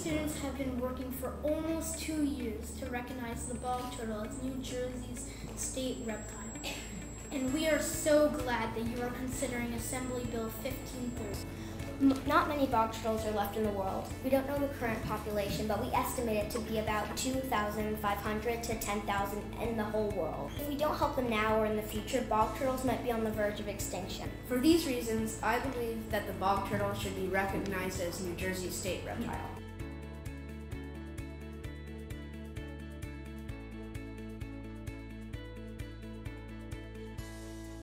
students have been working for almost 2 years to recognize the bog turtle as New Jersey's state reptile. And we are so glad that you are considering Assembly Bill 1530. Not many bog turtles are left in the world. We don't know the current population, but we estimate it to be about 2,500 to 10,000 in the whole world. If we don't help them now or in the future, bog turtles might be on the verge of extinction. For these reasons, I believe that the bog turtle should be recognized as New Jersey's state reptile.